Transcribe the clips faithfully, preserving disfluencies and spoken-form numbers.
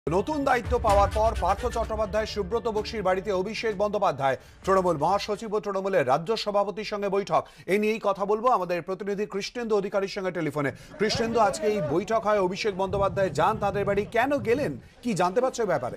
নতুন দায়িত্ব পাওয়ার পর পার্থ চট্টোপাধ্যায় সুব্রত বক্সির বাড়িতে অভিষেক বন্দ্যোপাধ্যায় তৃণমূল মহাসচিব ও তৃণমূলের রাজ্য সভাপতির সঙ্গে বৈঠক। এই নিয়েই কথা বলবো আমাদের প্রতিনিধি কৃষ্ণেন্দু অধিকারীর সঙ্গে টেলিফোনে। কৃষ্ণেন্দু, আজকে এই বৈঠক হয়, অভিষেক বন্দ্যোপাধ্যায় যান তাদের বাড়ি, কেন গেলেন, কি জানতে পারছো ব্যাপারে?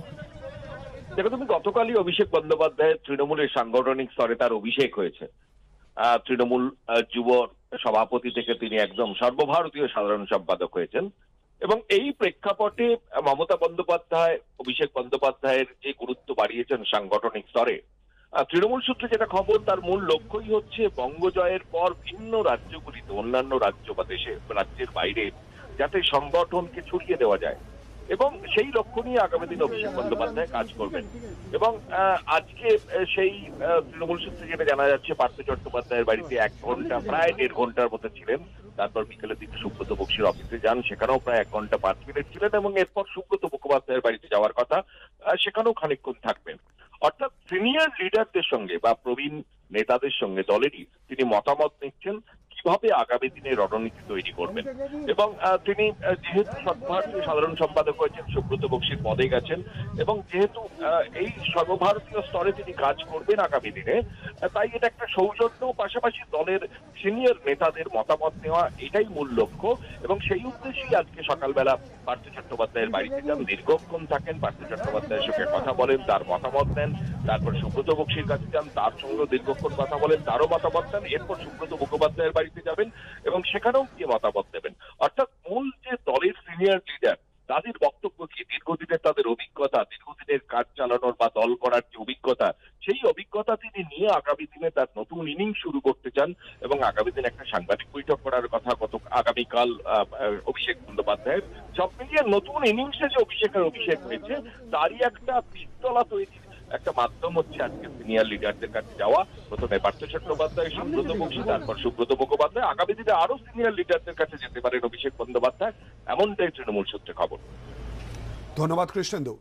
দেখো, তুমি গতকালই অভিষেক বন্দ্যোপাধ্যায় তৃণমূলের সাংগঠনিক স্তরে তার অভিষেক হয়েছে। তৃণমূল যুব সভাপতি থেকে তিনি একদম সর্বভারতীয় সাধারণ সম্পাদক হয়েছেন এবং এই প্রেক্ষাপটে মমতা বন্দ্যোপাধ্যায় অভিষেক বন্দ্যোপাধ্যায়ের যে গুরুত্ব বাড়িয়েছেন সাংগঠনিক স্তরে, তৃণমূল সূত্রে যেটা খবর, তার মূল লক্ষ্যই হচ্ছে বঙ্গজয়ের পর ভিন্ন রাজ্যগুলিতে, অন্যান্য রাজ্য বা দেশে রাজ্যের বাইরে যাতে সংগঠনকে ছড়িয়ে দেওয়া যায় এবং সেই লক্ষ্য নিয়ে আগামী দিনে অভিষেক বন্দ্যোপাধ্যায় কাজ করবেন। এবং আজকে সেই তৃণমূল সূত্রে যেটা জানা যাচ্ছে, পার্থ চট্টোপাধ্যায়ের বাড়িতে এক ঘন্টা প্রায় দেড় ঘন্টার মতো ছিলেন। তারপর বিকেলের দিকে সুব্রত বক্সির অফিসে যান, সেখানেও প্রায় এক ঘন্টা পাঁচ মিনিট ছিলেন এবং এরপর সুব্রত মুখোপাধ্যায়ের বাড়িতে যাওয়ার কথা, সেখানেও খানিকক্ষণ থাকবেন। অর্থাৎ সিনিয়র লিডারদের সঙ্গে বা প্রবীণ নেতাদের সঙ্গে দলেরই তিনি মতামত নিচ্ছেন কিভাবে আগামী দিনে রণনীতি তৈরি করবেন। এবং তিনি যেহেতু সর্বভারতীয় সাধারণ সম্পাদক হয়েছেন, সুব্রত বক্সির পদে গেছেন এবং যেহেতু এই সর্বভারতীয় স্তরে তিনি কাজ করবেন আগামী দিনে, তাই এটা একটা সৌজন্য, পাশাপাশি দলের সিনিয়র নেতাদের মতামত নেওয়া, এটাই মূল লক্ষ্য। এবং সেই উদ্দেশ্যেই আজকে সকালবেলা পার্থ চট্টোপাধ্যায়ের বাড়িতে যান, দীর্ঘক্ষণ থাকেন, পার্থ চট্টোপাধ্যায়ের সঙ্গে কথা বলেন, তার মতামত নেন। তারপর সুব্রত বক্সির কাছে যান, তার সঙ্গে দীর্ঘক্ষণ কথা বলেন, তারও মতামত নেন। এরপর সুব্রত মুখোপাধ্যায়ের বাড়িতে যাবেন এবং সেখানেও গিয়ে মতামত দেবেন। অর্থাৎ মূল যে দলের সিনিয়র লিডার, তাদের বক্তব্য কি, দীর্ঘদিনের তাদের অভিজ্ঞতা, দীর্ঘদিনের কাজ চালানোর বা দল করার যে অভিজ্ঞতা, সেই অভিজ্ঞতা তিনি নিয়ে আগামী দিনে তার নতুন ইনিংস শুরু করতে চান এবং আগামী দিনে একটা সাংবাদিক বৈঠক করার কথা গত আগামীকাল অভিষেক বন্দ্যোপাধ্যায়ের। সব মিলিয়ে নতুন ইনিংসে যে অভিষেকের অভিষেক হয়েছে, তারই একটা বীজতলা তৈরি একটা মাধ্যম হচ্ছে আজকে সিনিয়র লিডারদের কাছে যাওয়া। প্রথমে পার্থ চট্টোপাধ্যায়, সুব্রত বক্সি, তারপর সুব্রত মুখোপাধ্যায়, আগামী দিনে আরো সিনিয়র লিডারদের কাছে যেতে পারেন অভিষেক বন্দ্যোপাধ্যায়, এমনটাই তৃণমূল সূত্রে খবর। ধন্যবাদ কৃষ্ণেন্দু।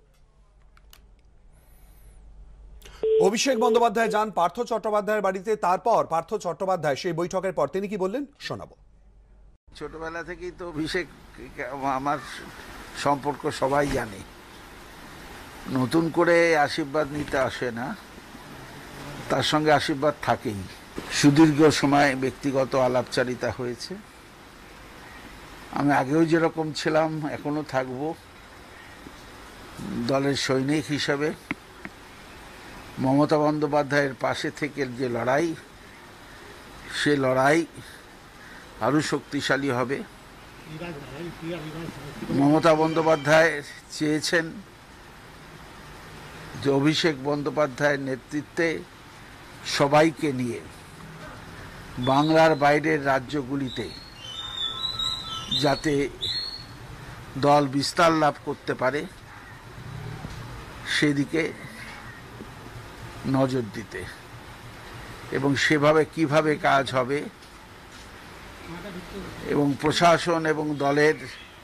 অভিষেক বন্দ্যোপাধ্যায় যান পার্থ চট্টোপাধ্যায়ের বাড়িতে, তারপর পার্থ চট্টোপাধ্যায় সেই বৈঠকের পর তিনি কি বললেন শোনাবো। ছোটবেলা থেকেই তো অভিষেক আমার সম্পর্ক সবাই জানে, নতুন করে আশীর্বাদ নিতে আসে না, তার সঙ্গে আশীর্বাদ থাকেই। সুদীর্ঘ সময় ব্যক্তিগত আলাপচারিতা হয়েছে। আমি আগেও যেরকম ছিলাম এখনো থাকবো দলের সৈনিক হিসাবে। মমতা বন্দ্যোপাধ্যায়ের পাশে থেকে যে লড়াই, সে লড়াই আরও শক্তিশালী হবে। মমতা বন্দ্যোপাধ্যায় চেয়েছেন যে অভিষেক বন্দ্যোপাধ্যায়ের নেতৃত্বে সবাইকে নিয়ে বাংলার বাইরের রাজ্যগুলিতে যাতে দল বিস্তার লাভ করতে পারে সেদিকে নজর দিতে এবং সেভাবে কিভাবে কাজ হবে এবং প্রশাসন এবং দলের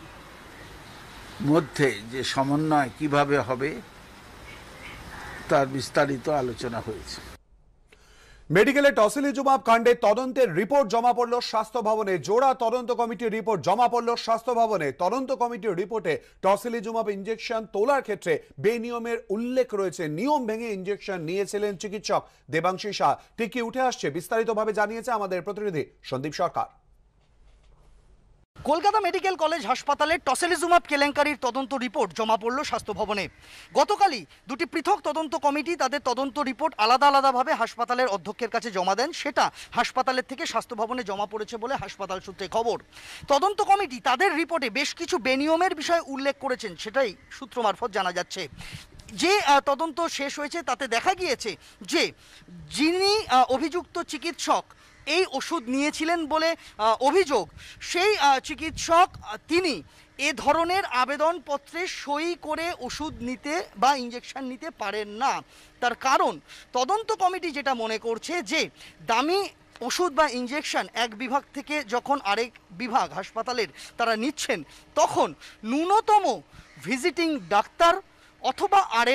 মধ্যে যে সমন্বয় কিভাবে হবে তার বিস্তারিত আলোচনা হয়েছে। মেডিকেলে টসিলিজুমাব কাণ্ডে তদন্তের রিপোর্ট জমা পড়ল স্বাস্থ্য ভবনে। জোড়া তদন্ত কমিটির রিপোর্ট জমা পড়ল স্বাস্থ্য ভবনে। তদন্ত কমিটির রিপোর্টে টসিলিজুমাব ইনজেকশন তোলার ক্ষেত্রে বেনিয়মের উল্লেখ রয়েছে। নিয়ম ভেঙে ইনজেকশন নিয়েছিলেন চিকিৎসক দেবাংশী শাহ। ঠিক কি উঠে আসছে বিস্তারিতভাবে জানিয়েছে আমাদের প্রতিনিধি সন্দীপ সরকার। কলকাতা মেডিকেল কলেজ হাসপাতালের টসিলিজুমাব কেলেঙ্কারির তদন্ত রিপোর্ট জমা পড়ল স্বাস্থ্য ভবনে। গতকালই দুটি পৃথক তদন্ত কমিটি তাদের তদন্ত রিপোর্ট আলাদা আলাদাভাবে হাসপাতালের অধ্যক্ষের কাছে জমা দেন। সেটা হাসপাতালের থেকে স্বাস্থ্য ভবনে জমা পড়েছে বলে হাসপাতাল সূত্রে খবর। তদন্ত কমিটি তাদের রিপোর্টে বেশ কিছু বেনিয়মের বিষয়ে উল্লেখ করেছেন, সেটাই সূত্র মারফত জানা যাচ্ছে। যে তদন্ত শেষ হয়েছে তাতে দেখা গিয়েছে যে যিনি অভিযুক্ত চিকিৎসক এই ওষুধ নিয়েছিলেন বলে অভিযোগ, সেই চিকিৎসক তিনি এ ধরনের আবেদনপত্রে সই করে ওষুধ নিতে বা ইঞ্জেকশন নিতে পারেন না। তার কারণ তদন্ত কমিটি যেটা মনে করছে যে দামি ওষুধ বা ইঞ্জেকশন এক বিভাগ থেকে যখন আরেক বিভাগ হাসপাতালের তারা নিচ্ছেন, তখন ন্যূনতম ভিজিটিং ডাক্তার অথবা আরএমও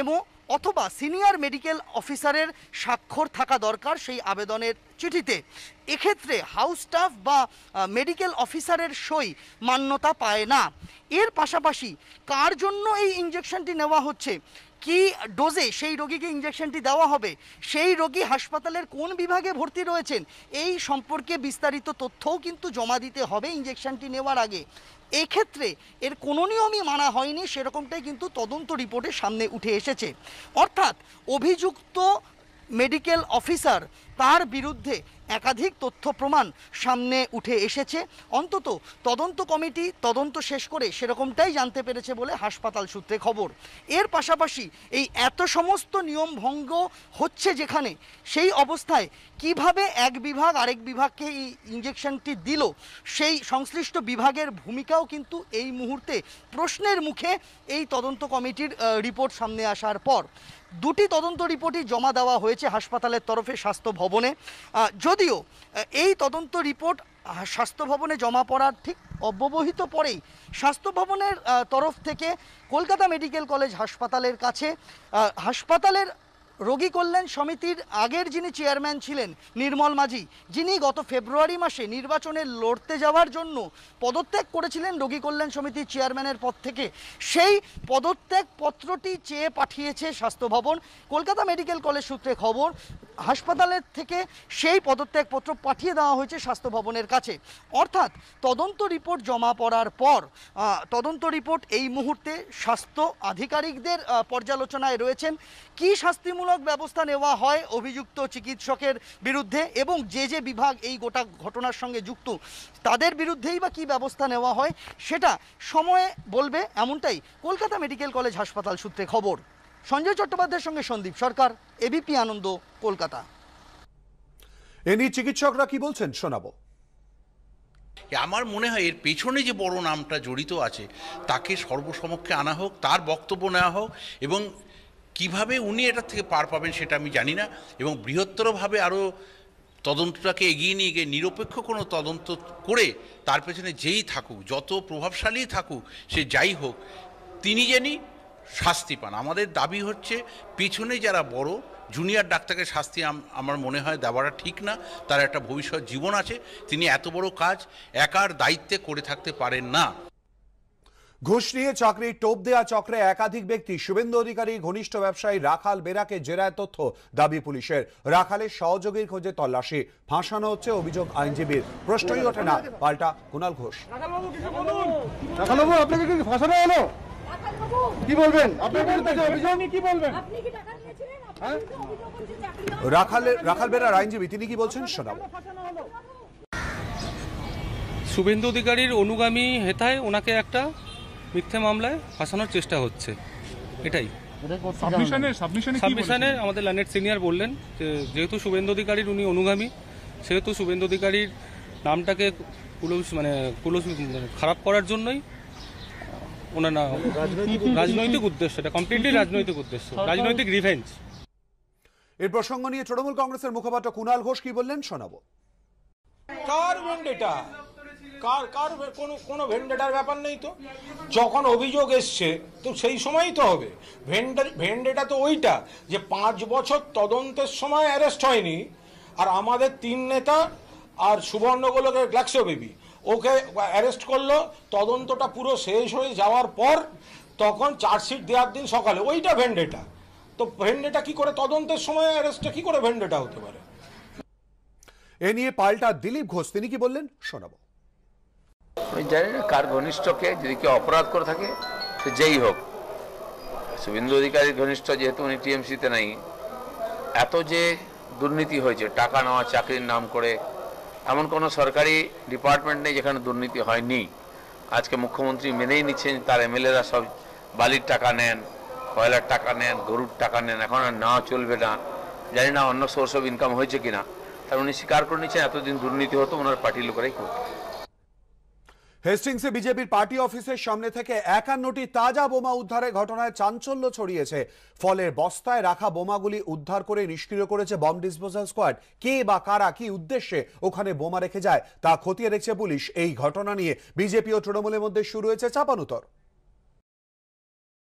অথবা সিনিয়র মেডিকেল অফিসারের স্বাক্ষর থাকা দরকার সেই আবেদনের চিঠিতে। এক্ষেত্রে হাউস স্টাফ বা মেডিকেল অফিসারের সই মান্যতা পায় না। এর পাশাপাশি কার জন্য এই ইঞ্জেকশনটি নেওয়া হচ্ছে, কি ডোজে সেই রোগীকে ইঞ্জেকশনটি দেওয়া হবে, সেই রোগী হাসপাতালের কোন বিভাগে ভর্তি রয়েছেন, এই সম্পর্কে বিস্তারিত তথ্যও কিন্তু জমা দিতে হবে ইঞ্জেকশনটি নেওয়ার আগে। এই ক্ষেত্রে এর কোনো নিয়মই মানা হয়নি, সেরকমটাই কিন্তু তদন্ত রিপোর্টের সামনে উঠে এসেছে। অর্থাৎ অভিযুক্ত মেডিকেল অফিসার তার বিরুদ্ধে একাধিক তথ্য প্রমাণ সামনে উঠে এসেছে। অন্তত তদন্ত কমিটি তদন্ত শেষ করে সেরকমটাই জানতে পেরেছে বলে হাসপাতাল সূত্রে খবর। এর পাশাপাশি এই এত সমস্ত নিয়ম ভঙ্গ হচ্ছে যেখানে, সেই অবস্থায় কিভাবে এক বিভাগ আরেক বিভাগকে এই ইঞ্জেকশনটি দিল, সেই সংশ্লিষ্ট বিভাগের ভূমিকাও কিন্তু এই মুহূর্তে প্রশ্নের মুখে এই তদন্ত কমিটির রিপোর্ট সামনে আসার পর। দুটি তদন্ত রিপোর্টই জমা দেওয়া হয়েছে হাসপাতালের তরফে স্বাস্থ্য ভবনে। যদিও এই তদন্ত রিপোর্ট স্বাস্থ্য ভবনে জমা পড়ার ঠিক অব্যবহিত পরেই স্বাস্থ্য ভবনের তরফ থেকে কলকাতা মেডিকেল কলেজ হাসপাতালের কাছে হাসপাতালের রোগী কল্যাণ সমিতির আগের যিনি চেয়ারম্যান ছিলেন নির্মল মাঝি, যিনি গত ফেব্রুয়ারি মাসে নির্বাচনে লড়তে যাওয়ার জন্য পদত্যাগ করেছিলেন রোগী কল্যাণ সমিতির চেয়ারম্যানের পদ থেকে, সেই পদত্যাগ পত্রটি চেয়ে পাঠিয়েছে স্বাস্থ্য ভবন। কলকাতা মেডিকেল কলেজ সূত্রে খবর, হাসপাতালের থেকে সেই পদত্যাগ পত্র পাঠিয়ে দেওয়া হয়েছে স্বাস্থ্য ভবনের কাছে। অর্থাৎ তদন্ত রিপোর্ট জমা পড়ার পর তদন্ত রিপোর্ট এই মুহূর্তে স্বাস্থ্য আধিকারিকদের পর্যালোচনায় রয়েছেন। কি শাস্তিমূলক ব্যবস্থা নেওয়া হয় অভিযুক্ত চিকিৎসকের বিরুদ্ধে এবং যে যে বিভাগ এই গোটা ঘটনার সঙ্গে যুক্ত তাদের বিরুদ্ধেই বা কী ব্যবস্থা নেওয়া হয় সেটা সময়ে বলবে, এমনটাই কলকাতা মেডিকেল কলেজ হাসপাতাল সূত্রে খবর। সঞ্জয় চট্টোপাধ্যায়ের সঙ্গে সন্দীপ সরকার, এবিপি আনন্দ, কলকাতা। এ নিয়ে চিকিৎসকরা কি বলছেন শোনাবো। আমার মনে হয় এর পেছনে যে বড় নামটা জড়িত আছে তাকে সর্বসমক্ষে আনা হোক, তার বক্তব্য নেওয়া হোক, এবং কিভাবে উনি এটা থেকে পার পাবেন সেটা আমি জানি না, এবং বৃহত্তরভাবে আরও তদন্তটাকে এগিয়ে নিয়ে গিয়ে নিরপেক্ষ কোনো তদন্ত করে তার পেছনে যেই থাকুক, যত প্রভাবশালী থাকুক, সে যাই হোক, তিনি জানি শাস্তি পান। আমাদের দাবি হচ্ছে পেছনে যারা বড় জুনিয়র ডাক্তারকে শাস্তি আমার মনে হয় দেওয়াটা ঠিক না। তার একটা ভবিষ্যৎ জীবন আছে, তিনি এত বড় কাজ একার দায়িত্বে করে থাকতে পারেন না। ঘুষ নিয়ে চাকরির টোপ দেয়া চক্রে একাধিক ব্যক্তি, শুভেন্দু অধিকারী ঘনিষ্ঠ ব্যবসায়ী রাখাল বেরাকে জেরায় তথ্য দাবি পুলিশের। রাখালের সহযোগীর খোঁজে তল্লাশি, ফাঁসানো হচ্ছে অভিযোগ আইনজীবীর। প্রশ্নই ওঠে না, পাল্টা কুণাল ঘোষ। রাখালবাবু, আপনাকে কি ফাঁসানো হলো? কি বলবেন? আপনার বিরুদ্ধে যে অভিযোগ, কি বলবেন? রাখালের রাখাল বেরার আইনজীবী তিনি কি বলছেন শোনাবো। শুভেন্দু অধিকারীর অনুগামী হেথায় ওনাকে একটা মিথ্যে মামলায় ফাঁসানোর চেষ্টা হচ্ছে, এটাই সাবমিশনে আমাদের ল্যান্ডেড সিনিয়র বললেন যে যেহেতু শুভেন্দু অধিকারীর উনি অনুগামী, সেহেতু শুভেন্দু অধিকারীর নামটাকে কুলস মানে কুলস খারাপ করার জন্যই ওনার না রাজনৈতিক উদ্দেশ্য, এটা কমপ্লিটলি রাজনৈতিক উদ্দেশ্য, রাজনৈতিক রিভেঞ্জ। এর প্রসঙ্গ নিয়ে তৃণমূল কংগ্রেসের মুখপাত্র কুণাল ঘোষ কি বললেন শোনাবো। কার ভেন্ডেটা, কার কার কোনো কোনো ভেন্ডেটার ব্যাপার নেই তো। যখন অভিযোগ এসছে তো সেই সময়ই তো হবে। ভেন্ডে ভেন্ডেটা তো ওইটা যে পাঁচ বছর তদন্তের সময় অ্যারেস্ট হয়নি, আর আমাদের তিন নেতা আর সুবর্ণগোলকের গ্ল্যাক্সো বেবি ওকে অ্যারেস্ট করলো, তদন্তটা পুরো শেষ হয়ে যাওয়ার পর তখন চার্জশিট দেওয়ার দিন সকালে, ওইটা ভেন্ডেটা। তো ভেন্ডেটা কি করে তদন্তের সময় অ্যারেস্টটা কি করে ভেন্ডেটা হতে পারে? এ নিয়ে পাল্টা দিলীপ ঘোষ তিনি কি বললেন শোনাবো। আমি জানি না কার ঘনিষ্ঠকে, যদি কেউ অপরাধ করে থাকে সে যেই হোক। শুভেন্দু অধিকারীর ঘনিষ্ঠ যেহেতু উনি টিএমসিতে নাই, এত যে দুর্নীতি হয়েছে টাকা নেওয়া চাকরির নাম করে, এমন কোনো সরকারি ডিপার্টমেন্ট নেই যেখানে দুর্নীতি হয়নি। আজকে মুখ্যমন্ত্রী মেনেই নিচ্ছেন তার এমএলএরা সব বালির টাকা নেন, কয়লার টাকা নেন, গরুর টাকা নেন, এখন আর নেওয়া চলবে না। জানি না অন্য সোর্স অফ ইনকাম হয়েছে কিনা, তার উনি স্বীকার করে নিচ্ছেন এতদিন দুর্নীতি হতো, ওনার পার্টির লোকেরাই করতো। হেস্টিংসে বিজেপির পার্টি অফিসের সামনে থেকে একান্নটি তাজা বোমা উদ্ধারের ঘটনায় চাঞ্চল্য ছড়িয়েছে। ফলের বস্তায় রাখা বোমাগুলি উদ্ধার করে নিষ্ক্রিয় করেছে বম ডিসপোজাল স্কোয়াড। কে বা কারা কি উদ্দেশ্যে ওখানে বোমা রেখে যায় তা খতিয়ে দেখছে পুলিশ। এই ঘটনা নিয়ে বিজেপি ও তৃণমূলের মধ্যে শুরু হয়েছে চাপানুতর।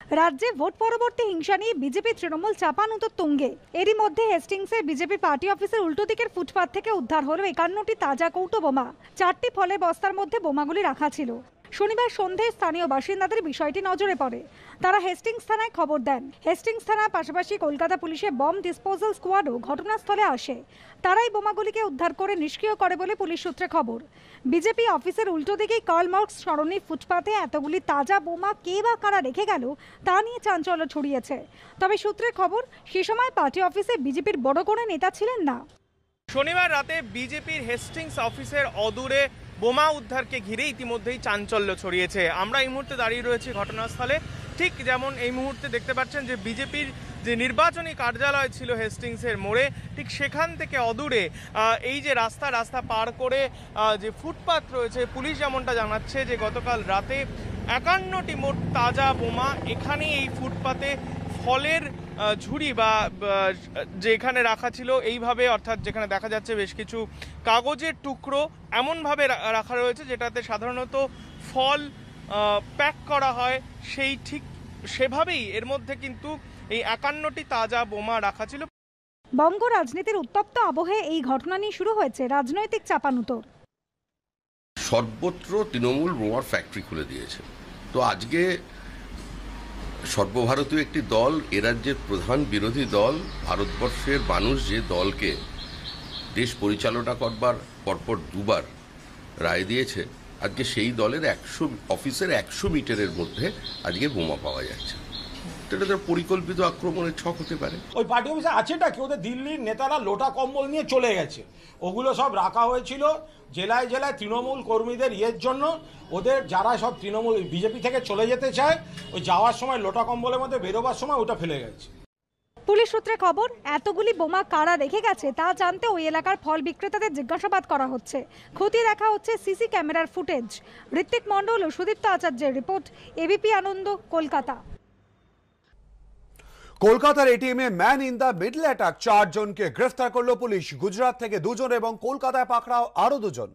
রাজ্যে ভোট পরবর্তী হিংসা নিয়ে বিজেপি তৃণমূল চাপানুতোর তুঙ্গে। এরই মধ্যে হেস্টিংসের বিজেপি পার্টি অফিসের উল্টো দিকের ফুটপাত থেকে উদ্ধার হলো একান্নটি তাজা কৌটো বোমা। চারটি ফলের বস্তার মধ্যে বোমাগুলি রাখা ছিল। শনিবার সন্ধ্যায় স্থানীয় বাসিন্দাদের বিষয়টি নজরে পড়ে। তারা হেস্টিংস থানায় খবর দেন। হেস্টিংস থানার পাশাপাশি কলকাতা পুলিশের বম ডিসপোজাল স্কোয়াডও ঘটনাস্থলে আসে। তারাই বোমাগুলিকে উদ্ধার করে নিষ্ক্রিয় করে বলে পুলিশ সূত্রে খবর। বিজেপি অফিসের উল্টো দিকেই কার্ল মার্কস সরণির ফুটপাতে এতগুলি তাজা বোমা কে বা কারা রেখে গেল তা নিয়ে চাঞ্চল্য ছড়িয়েছে। তবে সূত্রের খবর, সে সময় পার্টি অফিসে বিজেপির বড় কোনো নেতা ছিলেন না। শনিবার রাতে বিজেপির হেস্টিংস অফিসের অদূরে বোমা উদ্ধারকে ঘিরে ইতিমধ্যেই চাঞ্চল্য ছড়িয়েছে। আমরা এই মুহূর্তে দাঁড়িয়ে রয়েছি ঘটনাস্থলে। ঠিক যেমন এই মুহূর্তে দেখতে পাচ্ছেন যে বিজেপির যে নির্বাচনী কার্যালয় ছিল হেস্টিংসের মোড়ে, ঠিক সেখান থেকে অদূরে এই যে রাস্তা রাস্তা পার করে যে ফুটপাত রয়েছে, পুলিশ যেমনটা জানাচ্ছে যে গতকাল রাতে একান্নটি মোট তাজা বোমা এখানে এই ফুটপাতে ফলের ঝুড়ি বা যেখানে রাখা ছিল এইভাবে, অর্থাৎ যেখানে দেখা যাচ্ছে বেশ কিছু কাগজের টুকরো এমনভাবে রাখা রয়েছে যেটাতে সাধারণত ফল প্যাক করা হয়, সেই ঠিক সেভাবেই এর মধ্যে কিন্তু এই একান্নটি তাজা বোমা রাখা ছিল। বঙ্গ রাজনীতির উত্তপ্ত আবহে এই ঘটনা নিয়ে শুরু হয়েছে রাজনৈতিক চাপানুতোর। সর্বত্র তৃণমূল বোমার ফ্যাক্টরি খুলে দিয়েছে। তো আজকে সর্বভারতীয় একটি দল, এ রাজ্যের প্রধান বিরোধী দল, ভারতবর্ষের মানুষ যে দলকে দেশ পরিচালনা করবার পরপর দুবার রায় দিয়েছে, আজকে সেই দলের একশো অফিসের একশো মিটারের মধ্যে আজকে বোমা পাওয়া যাচ্ছে। এটা তো পরিকল্পিত আক্রমণের ছক হতে পারে। ওই পার্টি অফিসে আছেটা কি, ওদের দিল্লির নেতারা লোটা কম্বল নিয়ে চলে গেছে, ওগুলো সব রাখা হয়েছিল জেলায় জেলায় তৃণমূল কর্মীদের ইয়ের জন্য। ওদের যারা সব তৃণমূল বিজেপি থেকে চলে যেতে চায়, ওই যাওয়ার সময় লোটা কম্বলের মধ্যে বেরোবার সময় ওটা ফেলে গেছে। পুলিশ সূত্রে খবর, এতগুলি বোমা কারা রেখে গেছে তা জানতে ওই এলাকার ফল বিক্রেতাদের জিজ্ঞাসাবাদ করা হচ্ছে। খতিয়ে দেখা হচ্ছে সিসি ক্যামেরার ফুটেজ। ঋত্বিক মণ্ডল ও সুদীপ্ত আচার্যের রিপোর্ট, এবিপি আনন্দ, কলকাতা। কলকাতার এটিএমে man in the middle attack, চারজনকে গ্রেফতার করল পুলিশ। গুজরাট থেকে দুজন এবং কলকাতায় পাকড়াও আরো দুজন।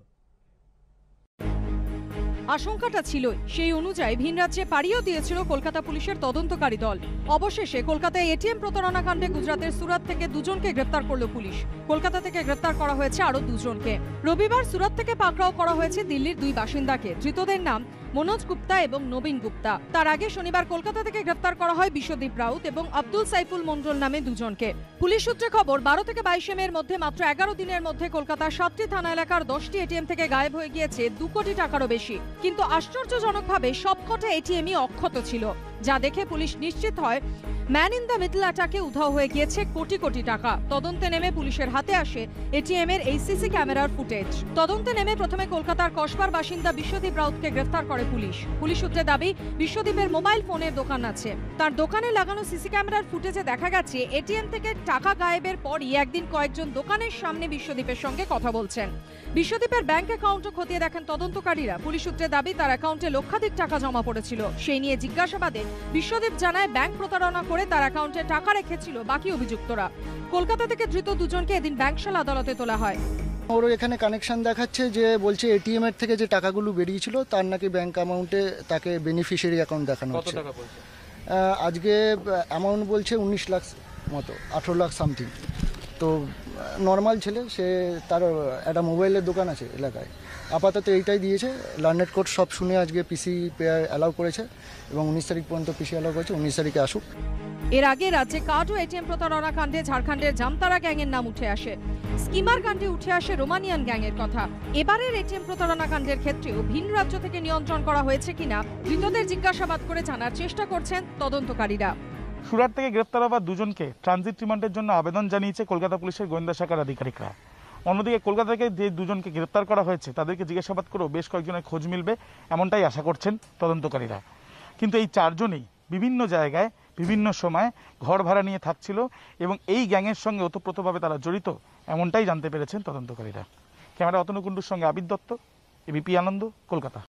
আশঙ্কাটা ছিল, সেই অনুযায়ী ভিন রাজ্যে পাড়িও দিয়েছিল কলকাতা পুলিশের তদন্তকারী দল। অবশেষে কলকাতায় এটিএম প্রতারণা কাণ্ডে গুজরাটের সুরাত থেকে দুজনকে গ্রেফতার করল পুলিশ। কলকাতা থেকে গ্রেফতার করা হয়েছে আরো দুজনকে। রবিবার সুরাত থেকে পাকড়াও করা হয়েছে দিল্লির দুই বাসিন্দাকে। ধৃতদের নাম মনোজ গুপ্তা এবং নবীন গুপ্তা। তার আগে শনিবার কলকাতা থেকে গ্রেফতার করা হয় বিশ্বদীপ রাউত এবং আব্দুল সাইফুল মন্ডল নামে দুজনকে। পুলিশ সূত্রে খবর, বারো থেকে বাইশে মের মধ্যে মাত্র এগারো দিনের মধ্যে কলকাতার সাতটি থানা এলাকার দশটি এটিএম থেকে গায়েব হয়ে গিয়েছে দু কোটি টাকারও বেশি। কিন্তু আশ্চর্যজনকভাবে সবকটা এটিএমই অক্ষত ছিল, যা দেখে পুলিশ নিশ্চিত হয় ম্যান ইন দ্য মিডল অ্যাটাকে উধাও হয়ে গিয়েছে কোটি কোটি টাকা। তদন্তে নেমে পুলিশের হাতে আসে এটিএম এর এই সিসি ক্যামেরার ফুটেজ। তদন্তে নেমে প্রথমে কলকাতার কসবার বাসিন্দা বিশ্বদীপ রাউতকে গ্রেফতার করে পুলিশ। পুলিশ সূত্রে দাবি, বিশ্বদীপের মোবাইল ফোনের দোকান আছে। তার দোকানে লাগানো সিসি ক্যামেরার ফুটেজে দেখা গেছে এটিএম থেকে টাকা গায়েবের পরই একদিন কয়েকজন দোকানের সামনে বিশ্বদীপের সঙ্গে কথা বলছেন। বিশ্বদীপের ব্যাংক অ্যাকাউন্টও খতিয়ে দেখেন তদন্তকারীরা। পুলিশ সূত্রে দাবি, তার অ্যাকাউন্টে লক্ষাধিক টাকা জমা পড়েছিল। সেই নিয়ে জিজ্ঞাসাবাদে বিশ্বদীপ জানায়, ব্যাংক প্রতারণা করে তার অ্যাকাউন্টে টাকা রেখেছিল বাকি অভিযুক্তরা। কলকাতা থেকে ধৃত দুজনকে এদিন ব্যাংকশাল আদালতে তোলা হয়। ওর এখানে কানেকশন দেখাচ্ছে যে বলছে এটিএম এর থেকে যে টাকাগুলো বেরিয়েছিল তার নাকি ব্যাংক অ্যামাউন্টে তাকে বেনিফিশিয়ারি অ্যাকাউন্ট দেখানো হচ্ছে। আজকে অ্যামাউন্ট বলছে উনিশ লাখ মতো, আঠেরো লাখ সামথিং। তো নর্মাল ছেলে, সে তার একটা মোবাইলের দোকান আছে এলাকায়। আপাতত এইটাই দিয়েছে। লার্নেট কোর্ট সব শুনে আজকে পিসি অ্যালাউ করেছে এবং উনিশ তারিখ পর্যন্ত পিসি অ্যালাউ করেছে, উনিশ তারিখে আসুক। এর আগে রাজ্যে কার্ড ও এটিএম প্রতারণা কাণ্ডে ঝাড়খণ্ডের জামতারা গ্যাংয়ের নাম উঠে আসে। স্কিমার কাণ্ডে উঠে আসে রোমানিয়ান গ্যাংয়ের কথা। এবারের এটিএম প্রতারণা কাণ্ডের ক্ষেত্রেও ভিন রাজ্য থেকে নিয়ন্ত্রণ করা হয়েছে কিনা ধৃতদের জিজ্ঞাসাবাদ করে জানার চেষ্টা করছেন তদন্তকারীরা। সুরাট থেকে গ্রেফতার হওয়া দুজনকে ট্রানজিট রিমান্ডের জন্য আবেদন জানিয়েছে কলকাতা পুলিশের গোয়েন্দা শাখার আধিকারিকরা। অন্যদিকে কলকাতা থেকে যে দুজনকে গ্রেফতার করা হয়েছে তাদেরকে জিজ্ঞাসাবাদ করেও বেশ কয়েকজনের খোঁজ মিলবে, এমনটাই আশা করছেন তদন্তকারীরা। কিন্তু এই চারজনই বিভিন্ন জায়গায় বিভিন্ন সময় ঘর ভাড়া নিয়ে থাকছিল এবং এই গ্যাংয়ের সঙ্গে ওতপ্রোতভাবে তারা জড়িত, এমনটাই জানতে পেরেছেন তদন্তকারীরা। ক্যামেরা অতনু কুণ্ডুর সঙ্গে আবিদ দত্ত, এবিপি আনন্দ, কলকাতা।